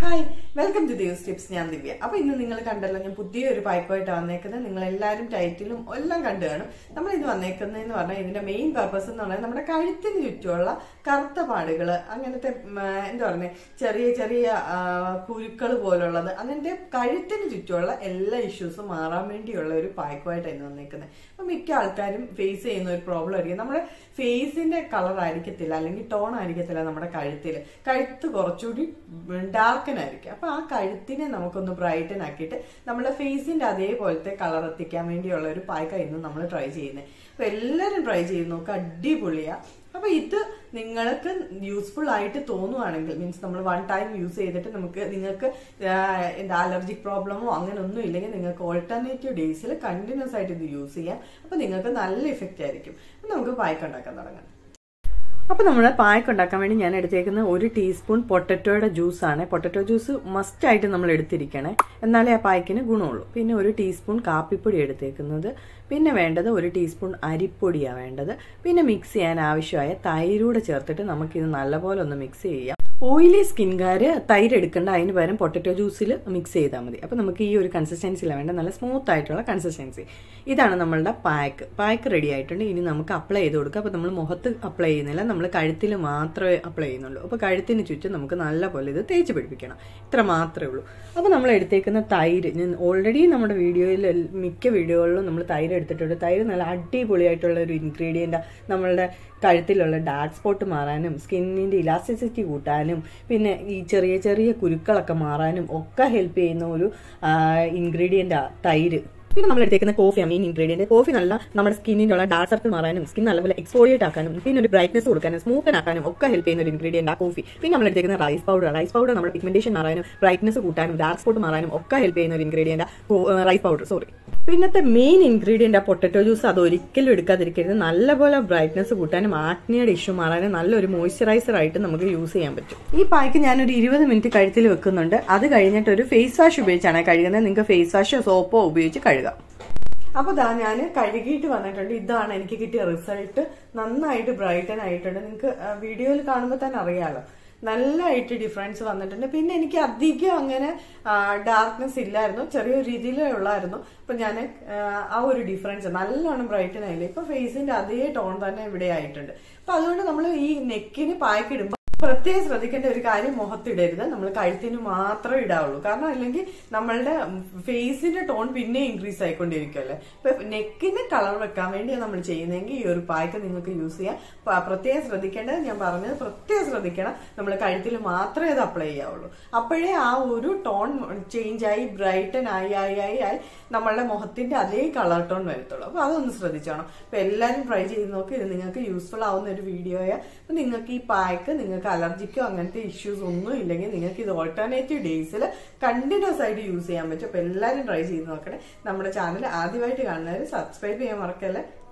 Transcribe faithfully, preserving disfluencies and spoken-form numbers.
Hi welcome to Divya's tips. ഞാൻ ദിവ്യ. അപ്പൊ ഇന്ന് നിങ്ങൾ കണ്ടല്ലോ, ഞാൻ പുതിയൊരു പായ്ക്കുമായിട്ട് വന്നേക്കുന്നത്. നിങ്ങൾ എല്ലാവരും ടൈറ്റിലും എല്ലാം കണ്ടു കാണും. നമ്മൾ ഇത് വന്നേക്കുന്നതെന്ന് പറഞ്ഞാൽ ഇതിന്റെ മെയിൻ പർപ്പസ് എന്ന് പറഞ്ഞാൽ നമ്മുടെ കഴുത്തിന് ചുറ്റുമുള്ള കറുത്ത പാടുകൾ, അങ്ങനത്തെ എന്താ പറയുക, ചെറിയ ചെറിയ കുരുക്കൾ പോലുള്ളത്, അങ്ങനത്തെ കഴുത്തിന് ചുറ്റുമുള്ള എല്ലാ ഇഷ്യൂസും മാറാൻ വേണ്ടിയുള്ള ഒരു പായ്ക്കുമായിട്ടാണ് ഇന്ന് വന്നേക്കുന്നത്. അപ്പൊ മിക്ക ആൾക്കാരും ഫേസ് ചെയ്യുന്ന ഒരു പ്രോബ്ലം ആയിരിക്കും, നമ്മുടെ ഫേസിന്റെ കളർ ആയിരിക്കത്തില്ല, അല്ലെങ്കിൽ ടോൺ ആയിരിക്കത്തില്ല നമ്മുടെ കഴുത്തിൽ. കഴുത്ത് കുറച്ചുകൂടി ഡാർക്കൻ ആയിരിക്കും. അപ്പൊ ആ കഴുത്തിനെ നമുക്കൊന്ന് ബ്രൈറ്റൻ ആക്കിയിട്ട് നമ്മുടെ ഫേസിന്റെ അതേപോലത്തെ കളർ എത്തിക്കാൻ വേണ്ടിയുള്ള ഒരു പായ്ക്കായിരുന്നു നമ്മൾ ട്രൈ ചെയ്യുന്നത്. അപ്പൊ എല്ലാവരും ട്രൈ ചെയ്ത് നോക്കുക, അടിപൊളിയാ. അപ്പൊ ഇത് നിങ്ങൾക്ക് യൂസ്ഫുൾ ആയിട്ട് തോന്നുവാണെങ്കിൽ, മീൻസ് നമ്മൾ വൺ ടൈം യൂസ് ചെയ്തിട്ട് നമുക്ക് നിങ്ങൾക്ക് എന്താ അലർജിക് പ്രോബ്ലമോ അങ്ങനെ ഒന്നും ഇല്ലെങ്കിൽ നിങ്ങൾക്ക് ഓൾട്ടർനേറ്റീവ് ഡേയ്സിൽ കണ്ടിന്യൂസ് ആയിട്ട് ഇത് യൂസ് ചെയ്യാം. അപ്പൊ നിങ്ങൾക്ക് നല്ല ഇഫക്റ്റ് ആയിരിക്കും. നമുക്ക് പായ്ക്ക് ഉണ്ടാക്കാൻ തുടങ്ങാം. അപ്പോൾ നമ്മൾ പായ്ക്ക് ഉണ്ടാക്കാൻ വേണ്ടി ഞാൻ എടുത്തേക്കുന്ന ഒരു ടീസ്പൂൺ പൊട്ടറ്റോയുടെ ജ്യൂസാണ്. പൊട്ടറ്റോ ജ്യൂസ് മസ്റ്റായിട്ട് നമ്മൾ എടുത്തിരിക്കണേ, എന്നാലേ ആ പായ്ക്കിന് ഗുണമുള്ളൂ. പിന്നെ ഒരു ടീസ്പൂൺ കാപ്പിപ്പൊടി എടുത്തേക്കുന്നത്. പിന്നെ വേണ്ടത് ഒരു ടീസ്പൂൺ അരിപ്പൊടിയാണ് വേണ്ടത്. പിന്നെ മിക്സ് ചെയ്യാൻ ആവശ്യമായ തൈരൂടെ ചേർത്തിട്ട് നമുക്കിത് നല്ലപോലെ ഒന്ന് മിക്സ് ചെയ്യാം. ഓയിലി സ്കിൻകാർ തൈര് എടുക്കേണ്ട, അതിന് പകരം പൊട്ടറ്റോ ജ്യൂസിൽ മിക്സ് ചെയ്താൽ മതി. അപ്പോൾ നമുക്ക് ഈ ഒരു കൺസിസ്റ്റൻസിയിലാണ് വേണ്ട, നല്ല സ്മൂത്ത് ആയിട്ടുള്ള കൺസിസ്റ്റൻസി. ഇതാണ് നമ്മളുടെ പായ്ക്ക്. പായ്ക്ക് റെഡി ആയിട്ടുണ്ട്. ഇനി നമുക്ക് അപ്ലൈ ചെയ്ത് കൊടുക്കാം. അപ്പോൾ നമ്മൾ മുഖത്ത് അപ്ലൈ ചെയ്യുന്നില്ല, നമ്മൾ കഴുത്തിൽ മാത്രമേ അപ്ലൈ ചെയ്യുന്നുള്ളൂ. അപ്പോൾ കഴുത്തിന് ചുറ്റും നമുക്ക് നല്ലപോലെ ഇത് തേച്ച് പിടിപ്പിക്കണം. ഇത്ര മാത്രമേ ഉള്ളൂ. അപ്പോൾ നമ്മൾ എടുത്തേക്കുന്ന തൈര്, ഞാൻ ഓൾറെഡി നമ്മുടെ വീഡിയോയിൽ മിക്ക വീഡിയോകളിലും നമ്മൾ തൈര് എടുത്തിട്ടുണ്ട്. തൈര് നല്ല അടിപൊളിയായിട്ടുള്ള ഒരു ഇൻഗ്രീഡിയൻ്റ്, നമ്മളുടെ കഴുത്തിലുള്ള ഡാർക്ക് സ്പോട്ട് മാറാനും സ്കിന്നിൻ്റെ ഇലാസ്റ്റിസിറ്റി കൂട്ടാനും പിന്നെ ഈ ചെറിയ ചെറിയ കുരുക്കളൊക്കെ മാറാനും ഒക്കെ ഹെൽപ്പ് ചെയ്യുന്ന ഒരു ഇൻഗ്രീഡിയൻ്റാണ് തൈര്. പിന്നെ നമ്മൾ എടുത്തേക്കുന്ന കോഫിയാണ് മെയിൻ ഇൻഗ്രീഡിയൻറ്റ്. കോഫി നല്ല നമ്മുടെ സ്കിന്നിനുള്ള ഡാർക്ക് സർക്കിൾ മാറാനും സ്കിൻ നല്ലപോലെ എക്സ്ഫോളിയേറ്റ് ആക്കാനും പിന്നെ ഒരു ബ്രൈറ്റ്നസ് കൊടുക്കാനും സ്മൂത്തൻ ആക്കാനും ഒക്കെ ഹെൽപ്പ് ചെയ്യുന്ന ഒരു ഇൻഗ്രീഡിയൻ്റ് ആ കോഫി. പിന്നെ നമ്മൾ എടുത്തേക്കുന്ന റൈസ് പൗഡർ. റൈസ് പൗഡർ നമ്മുടെ പിഗ്മെന്റേഷൻ മാറാനും ബ്രൈറ്റ്നസ് കൂട്ടാനും ഡാർക്ക് സ്പോട്ട് മാറാനും ഒക്കെ ഹെൽപ്പ് ചെയ്യുന്ന ഒരു ഇൻഗ്രീഡിയൻ്റ് റൈസ് പൗഡർ സോറി പിന്നത്തെ മെയിൻ ഇൻഗ്രീഡിയൻ്റ് ആ പൊട്ടറ്റോ ജ്യൂസ്. അത് ഒരിക്കലും എടുക്കാതിരിക്കരുത്. നല്ലപോലെ ബ്രൈറ്റ്നസ് കൂട്ടാനും ആക്നിയുടെ ഇഷ്യൂ മാറാനും നല്ലൊരു മോയ്സ്ചറൈസർ ആയിട്ട് നമുക്ക് യൂസ് ചെയ്യാൻ പറ്റും. ഈ പായ്ക്ക് ഞാനൊരു ഇരുപത് മിനിറ്റ് കഴുത്തിൽ വെക്കുന്നുണ്ട്. അത് കഴിഞ്ഞിട്ട് ഒരു ഫേസ് വാഷ് ഉപയോഗിച്ചാണ് കഴുകുന്നത്. നിങ്ങൾക്ക് ഫേസ് വാഷോ സോപ്പോ ഉപയോഗിച്ച് കഴുകാം. അപ്പോൾ ഇതാ ഞാൻ കഴുകിയിട്ട് വന്നിട്ടുണ്ട്. ഇതാണ് എനിക്ക് കിട്ടിയ റിസൾട്ട്. നന്നായിട്ട് ബ്രൈറ്റൻ ആയിട്ടുണ്ട്. നിങ്ങൾക്ക് വീഡിയോയിൽ കാണുമ്പോൾ തന്നെ അറിയാലോ, നല്ലതായിട്ട് ഡിഫറൻസ് വന്നിട്ടുണ്ട്. പിന്നെ എനിക്ക് അധികം അങ്ങനെ ഡാർക്ക്നെസ് ഇല്ലായിരുന്നു, ചെറിയൊരു രീതിയിലേ ഉള്ളായിരുന്നു. അപ്പൊ ഞാൻ ആ ഒരു ഡിഫറൻസ് നല്ലോണം ബ്രൈറ്റൻ ആയില്ലേ. ഇപ്പൊ ഫേസിന്റെ അതേ ടോൺ തന്നെ ഇവിടെ ആയിട്ടുണ്ട്. അപ്പൊ അതുകൊണ്ട് നമ്മൾ ഈ നെക്കിന് പായ്ക്ക് ഇടുമ്പോൾ പ്രത്യേകം ശ്രദ്ധിക്കേണ്ട ഒരു കാര്യം, മുഖത്തിടരുത്. നമ്മൾ കഴുത്തിന് മാത്രമേ ഇടാവുള്ളൂ. കാരണം അല്ലെങ്കിൽ നമ്മളുടെ ഫേസിന്റെ ടോൺ പിന്നെ ഇൻക്രീസ് ആയിക്കൊണ്ടിരിക്കുമല്ലേ. ഇപ്പൊ നെക്കിന് കളർ വെക്കാൻ വേണ്ടിയാണ് നമ്മൾ ചെയ്യുന്നതെങ്കിൽ ഈ ഒരു പായ്ക്ക് നിങ്ങൾക്ക് യൂസ് ചെയ്യാം. പ്രത്യേകം ശ്രദ്ധിക്കേണ്ടത്, ഞാൻ പറഞ്ഞത് പ്രത്യേകം ശ്രദ്ധിക്കണം, നമ്മൾ കഴുത്തിൽ മാത്രമേ അത് അപ്ലൈ ചെയ്യാവുള്ളൂ. അപ്പോഴേ ആ ഒരു ടോൺ ചേഞ്ച് ആയി ബ്രൈറ്റൻ ആയി ആയി ആയി ആയി നമ്മളുടെ മുഖത്തിന്റെ അതേ കളർ ടോൺ വരത്തുള്ളൂ. അപ്പൊ അതൊന്ന് ശ്രദ്ധിച്ചോണം. അപ്പൊ എല്ലാവരും ട്രൈ ചെയ്ത് നോക്കി. ഇത് നിങ്ങൾക്ക് യൂസ്ഫുൾ ആവുന്ന ഒരു വീഡിയോയാ. അപ്പൊ നിങ്ങൾക്ക് ഈ പായ്ക്ക് നിങ്ങൾക്ക് അലർജിക്കോ അങ്ങനത്തെ ഇഷ്യൂസ് ഒന്നും ഇല്ലെങ്കിൽ നിങ്ങൾക്ക് ഇത് ഓൾട്ടർനേറ്റീവ് ഡേയ്സിൽ കണ്ടിന്യൂസ് ആയിട്ട് യൂസ് ചെയ്യാൻ പറ്റും. അപ്പൊ എല്ലാവരും ട്രൈ ചെയ്ത് നോക്കണേ. നമ്മുടെ ചാനൽ ആദ്യമായിട്ട് കാണുന്നവർ സബ്സ്ക്രൈബ് ചെയ്യാൻ മറക്കല്ലേ.